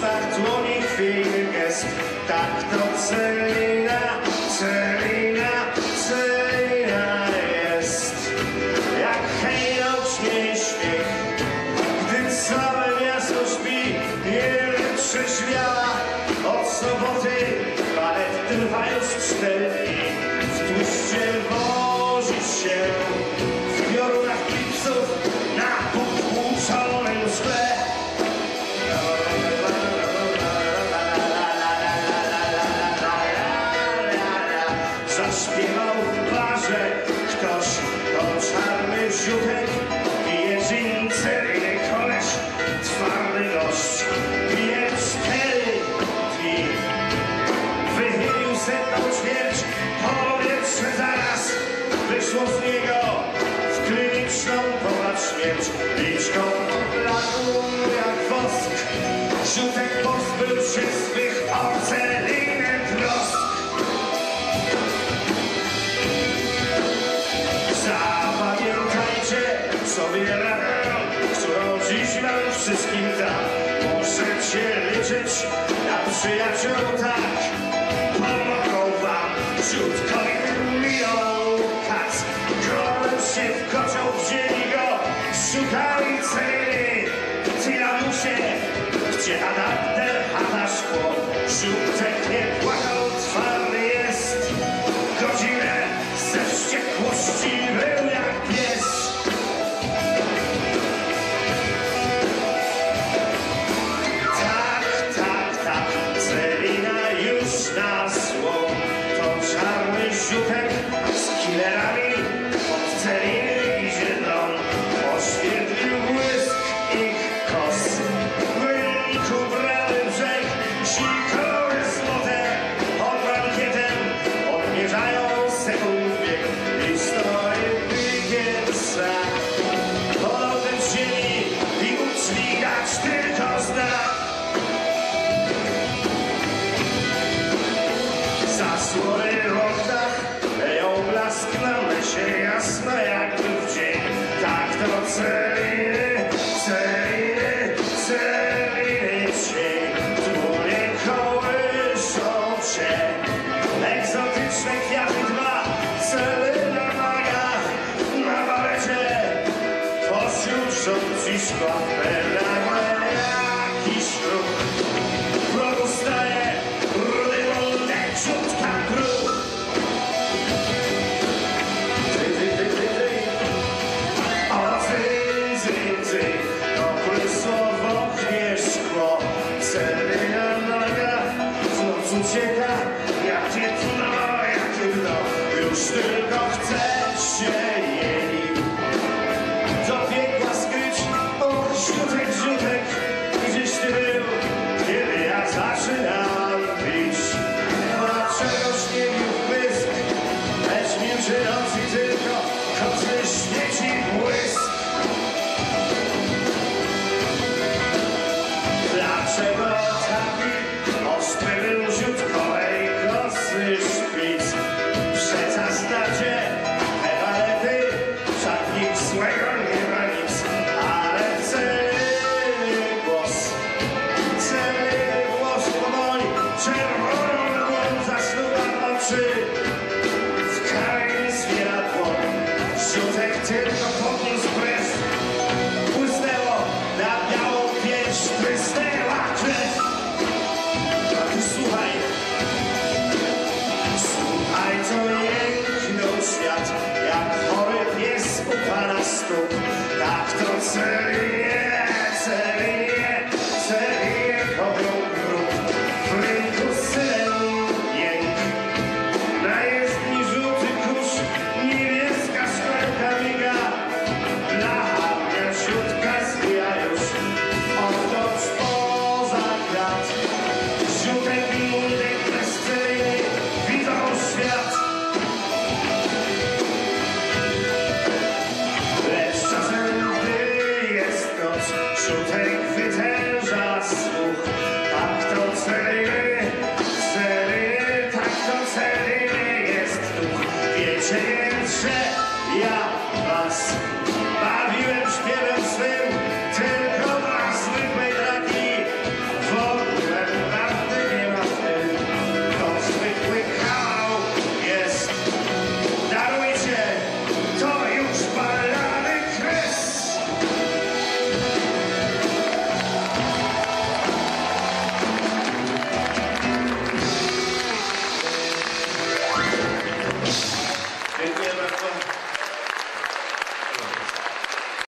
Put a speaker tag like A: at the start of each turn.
A: ustach dłoni chwiejny gest. Tak to Celina, Celina, Celina jest. Jak hejnoczni śmiech, gdy całe miasto śpi, nie trzeźwiała od soboty. Balet trwa już 4 dni, w tłuszcze wozi się w piorunach klipsów na potłuczonym szkle. Zaśpiewał w barze ktoś o czarny ziutek, pije gin, Celiny koleś, twardy gość, pije 4 dni. Wychylił setną ćwierć, powietrze zaraz wyszło z niego w kliniczną popatrz śmierć. Liczką pobladł jak wosk, ziutek pozbył się swych o Celinę trosk. Zapamiętajcie sobie radę, którą dziś wam wszystkim dam. Możecie liczyć na przyjaciół, tak, pomogą wam. Ziutkowi milion kac, golem się w kocioł wzięli go. Szukali Celiny, Tylanusie, gdzie adapter, chata, szkło. Ziutek nie płakał twarzą.